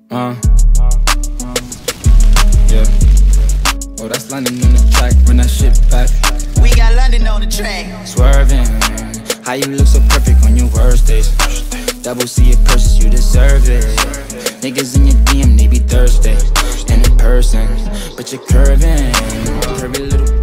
Yeah. Oh, that's London on the track, run that shit back. We got London on the track. Swerving, how you look so perfect on your worst days. Double C your purses, you deserve it. Niggas in your DM, they be thirsty. And in person, but you're curving, curvy little